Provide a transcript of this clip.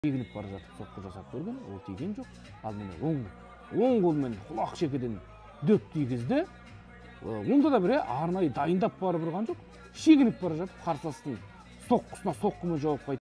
Шегініп бара жатып соққы жасап көрген, ол тиген жоқ. Ал міне оң қолмен құлақ шекеден дөп тигізді. Онда да бір арнайы дайындап барып тұрған жоқ. Шегініп бара жатып қарсыластың соққысына соққымен жауап қайтарды.